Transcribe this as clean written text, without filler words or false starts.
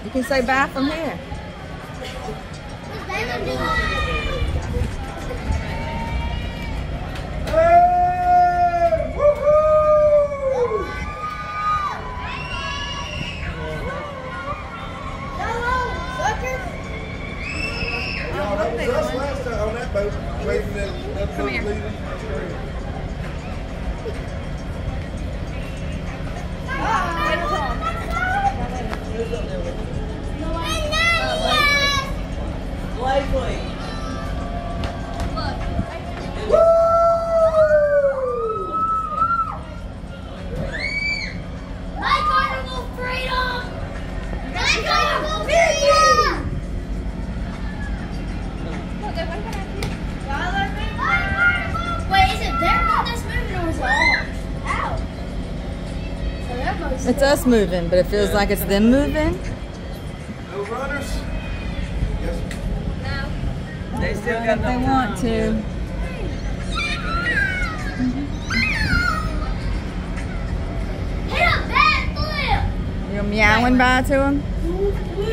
You can say bye from here. Hey! Woohoo! Y'all, that was us last time on that boat. Waving that boat leaving. Lively. My carnival freedom! My carnival freedom! Wait, is it their boat that's moving or is it ours? Ow. So their boat's It's us moving, but it feels like it's them moving. No runners? Yes. They still If got they want to. hit a backflip! You're meowing by to them? Yeah.